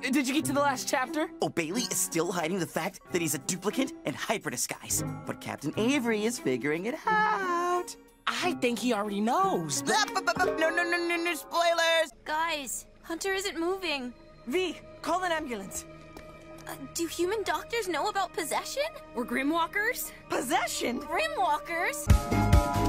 Did you get to the last chapter? Oh, Bailey is still hiding the fact that he's a duplicate and hyper-disguise. But Captain Avery is figuring it out. I think he already knows. No, spoilers! Guys, Hunter isn't moving. V, call an ambulance. Do human doctors know about possession? We're Grimwalkers? Possession? Grimwalkers?